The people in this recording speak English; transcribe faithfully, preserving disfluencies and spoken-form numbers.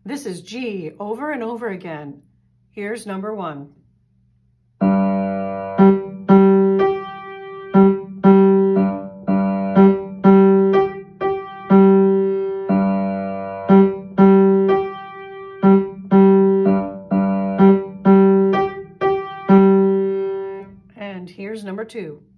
This is G over and over again. Here's number one. And here's number two.